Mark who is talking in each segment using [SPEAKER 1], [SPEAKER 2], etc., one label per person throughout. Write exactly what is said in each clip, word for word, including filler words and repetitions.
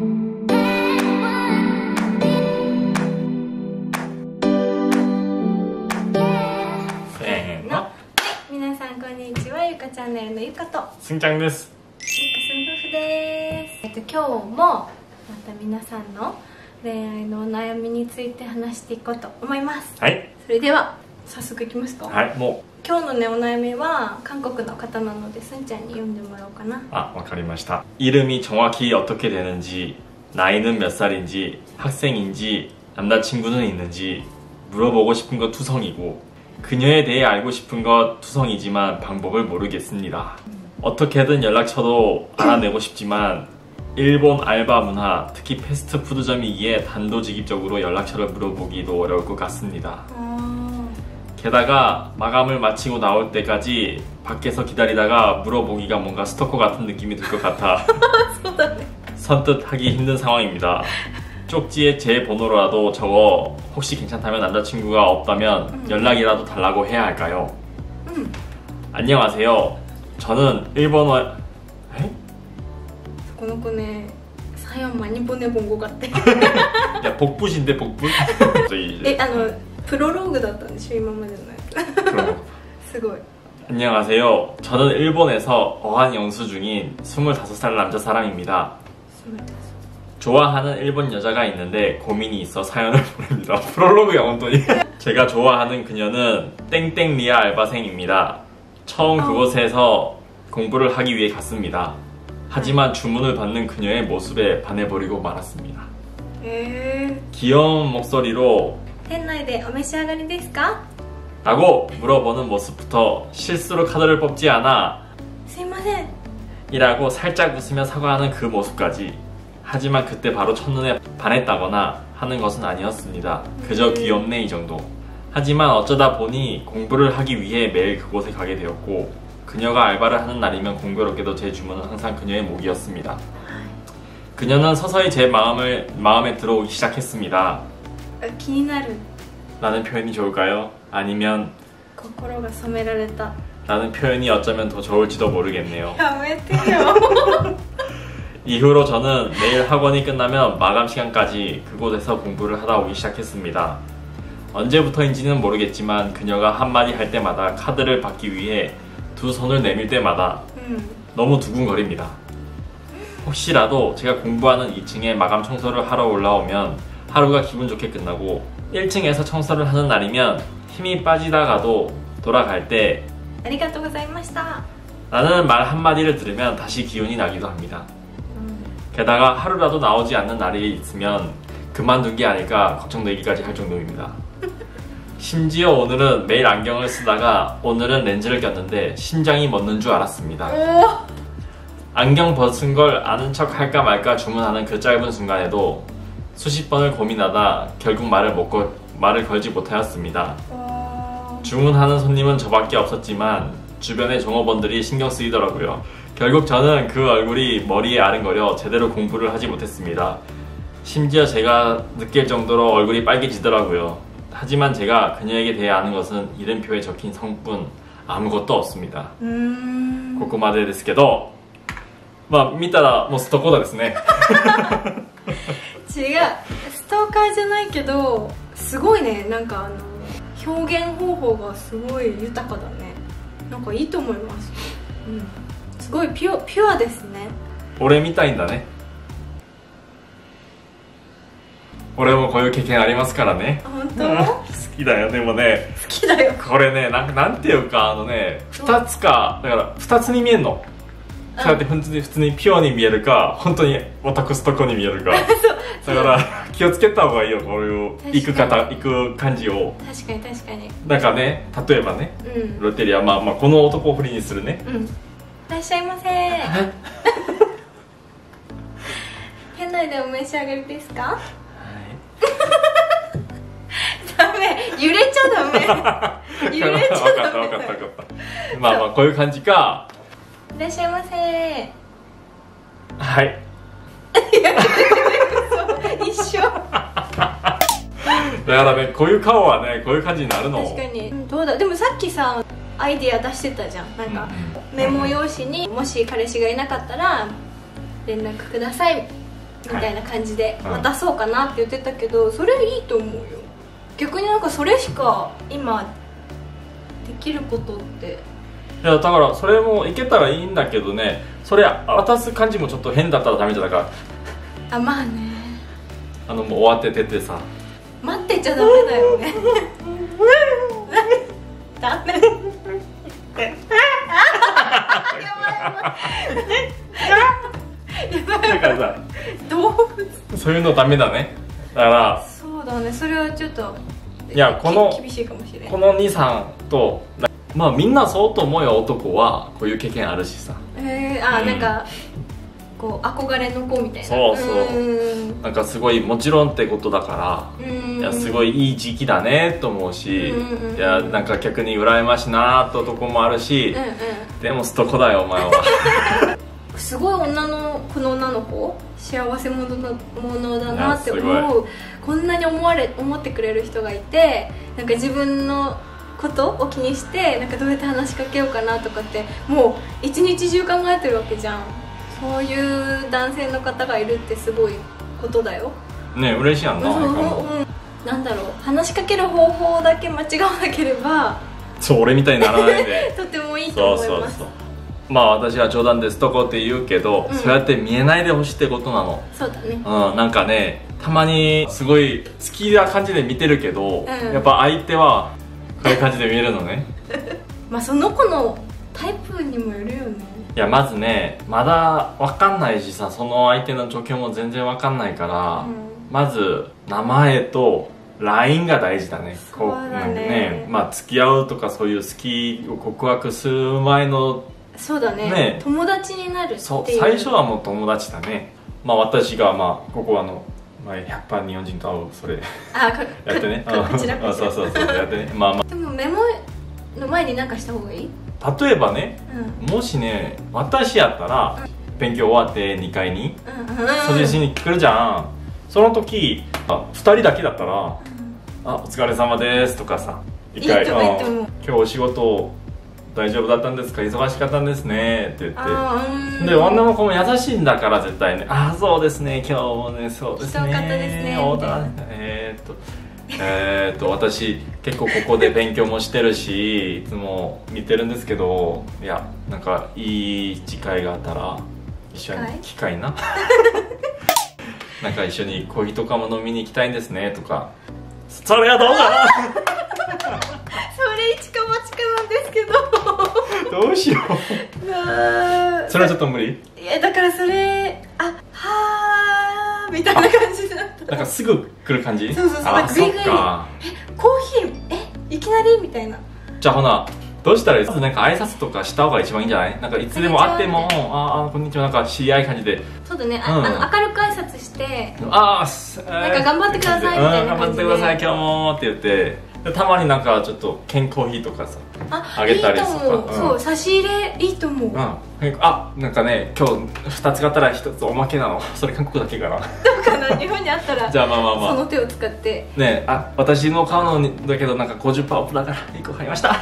[SPEAKER 1] 皆さんこんにちは、ゆかチャンネルのゆかと
[SPEAKER 2] すんちゃんです。
[SPEAKER 1] ゆかすん夫婦です。えっと今日もまた皆さんの恋愛のお悩みについて話していこうと思います。
[SPEAKER 2] はい。
[SPEAKER 1] それでは早速いきますか。
[SPEAKER 2] はい、もう
[SPEAKER 1] 今日のねお悩みは韓国の方なので、すんちゃんに読んでもらおうかな。
[SPEAKER 2] あ、わかりました。이름이 정확히 어떻게 되는지, 나이는 몇 살인지, 학생인지, 남자친구는 있는지 물어보고 싶은 것 투성이고, 그녀에 대해 알고 싶은 것 투성이지만 방법을 모르겠습니다. 어떻게든 연락처도 알아내고 싶지만 일본 알바 문화, 특히 패스트푸드점이기에 단도직입적으로 연락처를 물어보기도 어려울 것 같습니다. 게다가 마감을 마치고 나올 때까지 밖에서 기다리다가 물어보기가 뭔가 스토커 같은 느낌이 들 것 같아 선뜻 하기 힘든 상황입니다. 쪽지에 제 번호라도 적어 혹시 괜찮다면 남자친구가 없다면 음. 연락이라도 달라고 해야 할까요? 음. 안녕하세요. 저는 일본어... 에?
[SPEAKER 1] この子ね、사연 많이 보내본 것 같아.
[SPEAKER 2] 야, 복붙인데 복붙?
[SPEAKER 1] 에, あの 프롤로그だったんでしょ、今までのやつ。すごい.
[SPEAKER 2] 안녕하세요. 저는 일본에서 어학 연수 중인 스물다섯 살 남자 사람입니다. 스물다섯. 좋아하는 일본 여자가 있는데 고민이 있어 사연을 보냅니다. 프롤로그 영혼돈이. 제가 좋아하는 그녀는 땡땡리아 알바생입니다. 처음 그곳에서 공부를 하기 위해 갔습니다. 하지만 주문을 받는 그녀의 모습에 반해버리고 말았습니다. 귀여운 목소리로
[SPEAKER 1] 店内でお召し上がりですか?
[SPEAKER 2] 라고 물어보는 모습부터 실수로 카드를 뽑지 않아
[SPEAKER 1] すいません
[SPEAKER 2] 이라고 살짝 웃으며 사과하는 그 모습까지. 하지만 그때 바로 첫눈에 반했다거나 하는 것은 아니었습니다. 그저 귀엽네 이 정도. 하지만 어쩌다 보니 공부를 하기 위해 매일 그곳에 가게 되었고, 그녀가 알바를 하는 날이면 공교롭게도 제 주문은 항상 그녀의 목이었습니다. 그녀는 서서히 제 마음을, 마음에 들어오기 시작했습니다.
[SPEAKER 1] 気になる
[SPEAKER 2] 라는 표현이 좋을까요? 아니면
[SPEAKER 1] 心が染められた
[SPEAKER 2] 라는 표현이 어쩌면 더 좋을지도 모르겠네요.
[SPEAKER 1] やめてよ
[SPEAKER 2] 이후로 저는 매일 학원이 끝나면 마감 시간까지 그곳에서 공부를 하다 오기 시작했습니다. 언제부터인지는 모르겠지만 그녀가 한마디 할 때마다 카드를 받기 위해 두 손을 내밀 때마다 음. 너무 두근거립니다. 혹시라도 제가 공부하는 이 층에 마감 청소를 하러 올라오면 하루가 기분 좋게 끝나고, 일 층에서 청소를 하는 날이면 힘이 빠지다가도 돌아갈 때
[SPEAKER 1] ありがとうございました
[SPEAKER 2] 라는 말 한마디를 들으면 다시 기운이 나기도 합니다. 게다가 하루라도 나오지 않는 날이 있으면 그만둔 게 아닐까 걱정되기까지 할 정도입니다. 심지어 오늘은 매일 안경을 쓰다가 오늘은 렌즈를 꼈는데 심장이 멎는 줄 알았습니다. 안경 벗은 걸 아는 척 할까 말까 주문하는 그 짧은 순간에도 수십 번을 고민하다 결국 말을 못 걸, 말을 걸지 못하였습니다. 주문하는 손님은 저밖에 없었지만 주변의 종업원들이 신경 쓰이더라고요. 결국 저는 그 얼굴이 머리에 아른거려 제대로 공부를 하지 못했습니다. 심지어 제가 느낄 정도로 얼굴이 빨개지더라고요. 하지만 제가 그녀에게 대해 아는 것은 이름표에 적힌 성뿐 아무것도 없습니다. 음... ここまでですけど、まあ見たらもうストーカーですね。
[SPEAKER 1] 違う、ストーカーじゃないけど、すごいね、なんかあの表現方法がすごい豊かだね。なんかいいと思います。うん、すごいピュア、ピュアですね。
[SPEAKER 2] 俺みたいんだね。俺もこういう経験ありますからね。
[SPEAKER 1] 本当？
[SPEAKER 2] 好きだよ。でもね、
[SPEAKER 1] 好きだよ。
[SPEAKER 2] これね、なんかなんていうか、あのね、二つか、だから二つに見えるの。そうやって普通に普通にピュアに見えるか、本当にオタクストコに見えるか。だから気をつけた方がいいよ、こういう行く方、行く感じを。
[SPEAKER 1] 確かに確かに。
[SPEAKER 2] なんかね、例えばね、うん、ロッテリア、まあまあこの男を振りにするね。うん。い
[SPEAKER 1] らっしゃいませ。店内でお召し上がりですか？ダメ、揺れちゃダメ。揺れちゃダメ。
[SPEAKER 2] 分かった分かった分かった。まあまあこういう感じか。
[SPEAKER 1] いらっしゃいませ。
[SPEAKER 2] はい。
[SPEAKER 1] 一緒。
[SPEAKER 2] だからね、こういう顔はね、こういう感じになるの。
[SPEAKER 1] 確かに。どうだ。でもさっきさ、アイディア出してたじゃん。なんか、うん、メモ用紙にもし彼氏がいなかったら連絡くださいみたいな感じで
[SPEAKER 2] うん
[SPEAKER 1] 渡そうかなって言ってたけど、それいいと思うよ。逆になんかそれしか今できることって。
[SPEAKER 2] いやだからそれもいけたらいいんだけどね、それ渡す感じもちょっと変だったらダメじゃないか。
[SPEAKER 1] あ、まあね、
[SPEAKER 2] あのもう終わって出てさ、
[SPEAKER 1] 待ってちゃダメだよねダメ
[SPEAKER 2] だからさ、
[SPEAKER 1] 動物
[SPEAKER 2] そういうのダメだね。だから
[SPEAKER 1] そうだね、それはちょっと
[SPEAKER 2] いやこの
[SPEAKER 1] 厳しいかもしれない。
[SPEAKER 2] この兄さんとまあみんなそうと思うよ。男はこういう経験あるしさ。
[SPEAKER 1] えー、あ、
[SPEAKER 2] うん
[SPEAKER 1] なんかこう憧れの子みたいな。
[SPEAKER 2] そうそう
[SPEAKER 1] ーん
[SPEAKER 2] なんかすごいもちろんってことだか
[SPEAKER 1] うーん
[SPEAKER 2] ら、いやすごいいい時期だねと思うし、
[SPEAKER 1] うんうんうん
[SPEAKER 2] いやなんか逆に羨ましいなーととこもあるし、
[SPEAKER 1] うんうん
[SPEAKER 2] でもストコだよお前は
[SPEAKER 1] すごい女のこの女の子幸せ者だものだなって
[SPEAKER 2] いや
[SPEAKER 1] 思う。こんなに思われ思ってくれる人がいて、なんか自分のことを気にしてなんかどうやって話しかけようかなとかってもう一日中考えてるわけじゃん。そういう男性の方がいるってすごいことだよ。
[SPEAKER 2] ね嬉しいやんな。
[SPEAKER 1] うんうんうんなんだろう、話しかける方法だけ間違わなければ
[SPEAKER 2] そう俺みたいにならないで
[SPEAKER 1] とてもいいと
[SPEAKER 2] そう
[SPEAKER 1] 思います。
[SPEAKER 2] そうそうまあ私は冗談ですとこって言うけど、
[SPEAKER 1] うん
[SPEAKER 2] そうやって見えないでほしいってことなの。
[SPEAKER 1] そうだね。
[SPEAKER 2] うん、なんかねたまにすごい好きな感じで見てるけど、
[SPEAKER 1] ん
[SPEAKER 2] やっぱ相手はこういう感じで見えるのね
[SPEAKER 1] まあその子のタイプにもよるよね。
[SPEAKER 2] いやまずねまだ分かんないしさ、その相手の状況も全然分かんないから、
[SPEAKER 1] うん
[SPEAKER 2] まず名前と ライン が大事だね。
[SPEAKER 1] そうだね
[SPEAKER 2] こなんかねまあ付き合うとかそういう好きを告白する前の
[SPEAKER 1] そうだね
[SPEAKER 2] ね
[SPEAKER 1] 友達になるっていう。
[SPEAKER 2] そう最初はもう友達だね。まあ私がまあここあのまあひゃくパーセント日本人と会うそれ
[SPEAKER 1] あか
[SPEAKER 2] やってね
[SPEAKER 1] かこちらこ
[SPEAKER 2] あ
[SPEAKER 1] ちら
[SPEAKER 2] そうそうそうやってねまあま
[SPEAKER 1] でもメモの前に何かした方がいい？
[SPEAKER 2] あ例えばね
[SPEAKER 1] うん
[SPEAKER 2] もしね私やったら勉強終わってにかいに
[SPEAKER 1] うんうん
[SPEAKER 2] 掃除しに来るじゃん。その時あふたりだけだったら「あお疲れ様です」とかさ一回
[SPEAKER 1] いいと思ういいと思う
[SPEAKER 2] うん今日お仕事大丈夫だったんですか忙しかったんですね」って言って
[SPEAKER 1] あーうん
[SPEAKER 2] で女の子も優しいんだから絶対ね「ああそうですね今日もねそうですね
[SPEAKER 1] 人多かったですね
[SPEAKER 2] お
[SPEAKER 1] みたいな
[SPEAKER 2] えーっとえーっと私結構ここで勉強もしてるしいつも見てるんですけどいやなんかいい機会があったら一緒に機会ななんか一緒にコーヒーとかも飲みに行きたいんですねとかそれはどうかな
[SPEAKER 1] それ一か八かなんですけど
[SPEAKER 2] どうしよ
[SPEAKER 1] あ
[SPEAKER 2] うそれはちょっと無理
[SPEAKER 1] いやだからそれあはーみたいな感じだった。
[SPEAKER 2] なんかすぐ来る感じ
[SPEAKER 1] そうそうそうな
[SPEAKER 2] あそっ
[SPEAKER 1] んかグイグイ
[SPEAKER 2] か
[SPEAKER 1] コーヒーえいきなりみたいな。
[SPEAKER 2] じゃあほなどうしたらいい？まずなんか挨拶とかした方が一番いいんじゃない？なんかいつでも会っても「ああこんにちは」なんか知り合い感じで
[SPEAKER 1] そうだね、あ
[SPEAKER 2] うん
[SPEAKER 1] あの明るく挨拶して
[SPEAKER 2] 「ああすなん
[SPEAKER 1] か頑張ってくださいみたいな感じで
[SPEAKER 2] 頑張ってください今日も」って言ってでたまになんかちょっと健コーヒーとかさ
[SPEAKER 1] あ
[SPEAKER 2] あげたり
[SPEAKER 1] いいと思う、
[SPEAKER 2] とか
[SPEAKER 1] そううん差し入れいいと思う、
[SPEAKER 2] うんあなんかね今日ふたつ買ったらひとつおまけなのそれ韓国だけかな
[SPEAKER 1] どうかな日本にあったら
[SPEAKER 2] じゃあまあまあまあ
[SPEAKER 1] その手を使って
[SPEAKER 2] ねあ私の買うのにだけどなんか ごじゅっパーセント オフだからいっこ買いました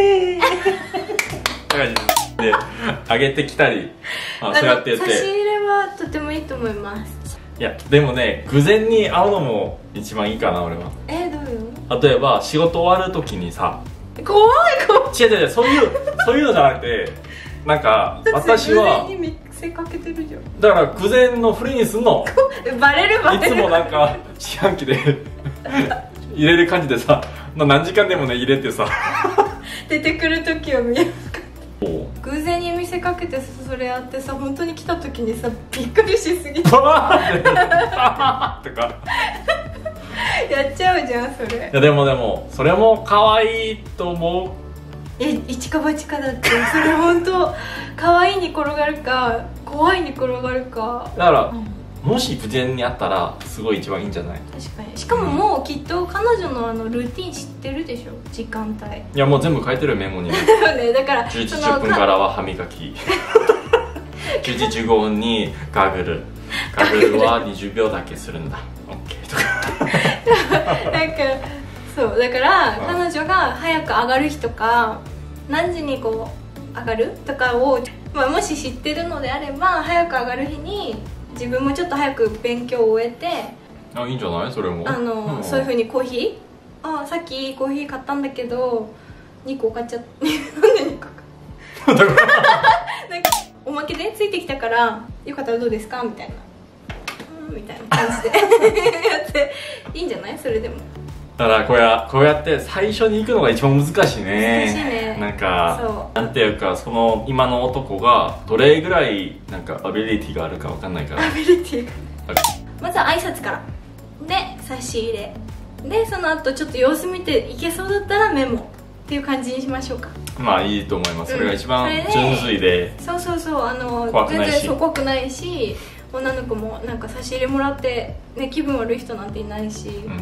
[SPEAKER 2] であげてきたり、まあ、そうやって言っ
[SPEAKER 1] あの差し入
[SPEAKER 2] て
[SPEAKER 1] れはとてもいいと思います。
[SPEAKER 2] いやでもね偶然に会うのも一番いいかな俺は。
[SPEAKER 1] えー、どういう
[SPEAKER 2] 例えば仕事終わる時にさ
[SPEAKER 1] の怖い怖い
[SPEAKER 2] 違う違う違うそういうそういうのじゃなくてなんか私は
[SPEAKER 1] 偶然に見せかけてるじゃん。
[SPEAKER 2] だから偶然のふりにすんの
[SPEAKER 1] バレるバレる
[SPEAKER 2] いつもなんか自販機で入れる感じでさ、まあ、何時間でもね入れてさ
[SPEAKER 1] 出てくる時を見える
[SPEAKER 2] おう
[SPEAKER 1] 偶然に見せかけてそれやってさ本当に来た時にさびっくりしすぎて
[SPEAKER 2] バーってバーとか
[SPEAKER 1] やっちゃうじゃんそれ。
[SPEAKER 2] いやでもでもそれも可愛いと思う。
[SPEAKER 1] え一か八かだってそれ本当可愛いに転がるか怖いに転がるか。
[SPEAKER 2] だから、
[SPEAKER 1] うん
[SPEAKER 2] もし偶然にあったらすごい一番いいんじゃない？
[SPEAKER 1] 確かに。しかももうきっと彼女のあのルーティン知ってるでしょ時間帯。
[SPEAKER 2] いやもう全部書いてるメモに
[SPEAKER 1] ねだから
[SPEAKER 2] じゅうじじゅっぷんからは歯磨きじゅうじじゅうごふんにガーグルガーグルはにじゅうびょうだけするんだ OK とか
[SPEAKER 1] なんかそうだから
[SPEAKER 2] うん
[SPEAKER 1] 彼女が早く上がる日とか何時にこう上がるとかを、まあ、もし知ってるのであれば早く上がる日に自分もちょっと早く勉強を終えて、
[SPEAKER 2] あ、いいんじゃない？それも
[SPEAKER 1] あの、うん、そういうふうにコーヒー、あ、さっきコーヒー買ったんだけどにこ買っちゃってなんでにこかなんかおまけでついてきたからよかったらどうですかみたいな、うんみたいな感じでやっていいんじゃない？それでも。
[SPEAKER 2] だからこうやこうやって最初に行くのが一番難しいね。
[SPEAKER 1] 難しいね。
[SPEAKER 2] なんかなんていうか、その今の男がどれぐらいなんかアビリティがあるかわかんないから。
[SPEAKER 1] アビリティがまずは挨拶からで差し入れで、その後ちょっと様子見ていけそうだったらメモっていう感じにしましょうか。
[SPEAKER 2] まあいいと思います、うん、それが一番
[SPEAKER 1] 純
[SPEAKER 2] 粋で、
[SPEAKER 1] そうそうそう、あの
[SPEAKER 2] 怖くないし
[SPEAKER 1] 全然そう怖くないし、女の子もなんか差し入れもらって、ね、気分悪い人なんていないし、うんうん、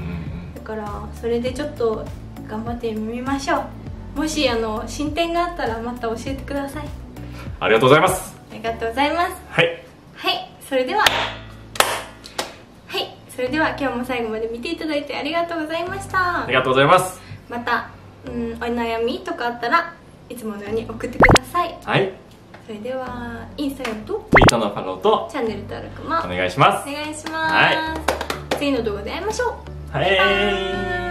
[SPEAKER 1] だからそれでちょっと頑張ってみましょう。もしあの進展があったらまた教えてください。
[SPEAKER 2] ありがとうございます。
[SPEAKER 1] ありがとうございます。
[SPEAKER 2] はい
[SPEAKER 1] はい、それでははいそれでは今日も最後まで見ていただいてありがとうございました。
[SPEAKER 2] ありがとうございます。
[SPEAKER 1] また、うん、お悩みとかあったらいつものように送ってください。
[SPEAKER 2] はい、
[SPEAKER 1] それではインスタグラムと
[SPEAKER 2] Twitter のフォローと
[SPEAKER 1] チャンネル登録も
[SPEAKER 2] お願いします。
[SPEAKER 1] お願いします、はい、次の動画で会いましょう。
[SPEAKER 2] はい。
[SPEAKER 1] バイバーイ。